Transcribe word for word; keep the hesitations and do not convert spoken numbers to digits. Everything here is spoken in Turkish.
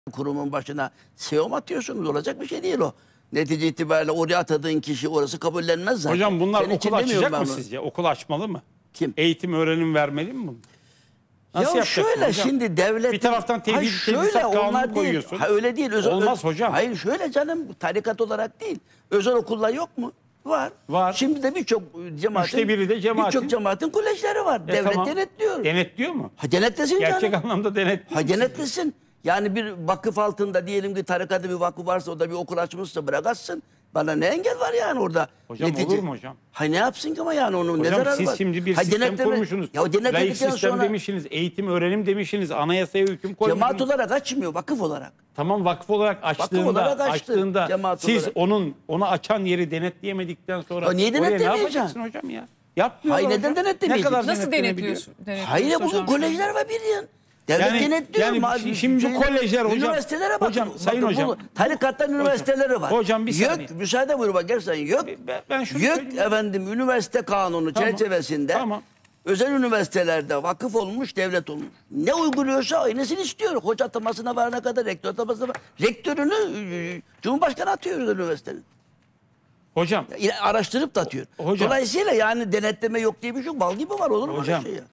kurumun başına C E O mu atıyorsunuz? Olacak bir şey değil o. Netice itibariyle oraya atadığın kişi orası kabullenmez zaten. Hocam bunlar Senin okul açacak mı bunu. sizce? Okul açmalı mı? Kim? Eğitim, öğrenim vermeli mi bunu? Nasıl ya şöyle hocam? şimdi devlet... Bir taraftan tevhid, Hayır, şöyle, tevhid kanunu onlar koyuyorsun. Değil. Ha, öyle değil. Özel, Olmaz hocam. Hayır şöyle canım, tarikat olarak değil. Özel okullar yok mu? Var. Var. Şimdi de birçok cemaatin, Üçte biri de cemaatin. birçok cemaatin kolejleri var. E, devlet tamam. denetliyor. Denetliyor mu? Ha denetlesin Gerçek canım. anlamda denetliyor. Ha denetlesin. Yani bir vakıf altında diyelim ki tarikatı bir vakıf varsa o da bir okul açmışsa bırakatsın. Bana ne engel var yani orada? Hocam Netice... olur mu hocam? Hay ne yapsın ki ama yani onun Hocam ne zararı siz var? şimdi bir ha, sistem denetleme... kurmuşsunuz. Ya o Laik denetledikten sistem sonra... demişsiniz, eğitim, öğrenim demişsiniz, anayasaya hüküm koymuşsunuz. Cemaat olarak açmıyor, vakıf olarak. Tamam vakıf olarak açtığında, olarak açtı, açtığında cemaat siz olarak. onun onu açan yeri denetleyemedikten sonra Ha, niye oraya ne denetlemeyeceksin? yapacaksın hocam ya? Yapmıyor Hayır, hocam. neden denetlemeyeceksin? Ne kadar Nasıl denetlenebiliyor? denetliyorsun? denetliyorsun Hayır bugün hocam? kolejler var bildiğin. Devlet Yani- denetliyor. yani Ma- şimdi şeyine- kolejler hocam- Üniversitelere bakın. hocam, sayın Bakın, hocam. bu tarikatların üniversiteleri var. hocam bir saniye. YÖK, müsaade buyur bak gerçekten YÖK. Ben- ben şunu YÖK söyleyeyim. efendim üniversite kanunu Tamam, çerçevesinde tamam. özel üniversitelerde vakıf olmuş, devlet olmuş. Ne uyguluyorsa aynısını istiyor. Hoca atamasına varana kadar, rektör atamasına var. Rektörünü e, Cumhurbaşkanı atıyor özel üniversitenin. Hocam Araştırıp da atıyor. Hocam- Dolayısıyla yani denetleme yok diye bir şey yok. Bal gibi var olur mu Hocam, öyle şey ya?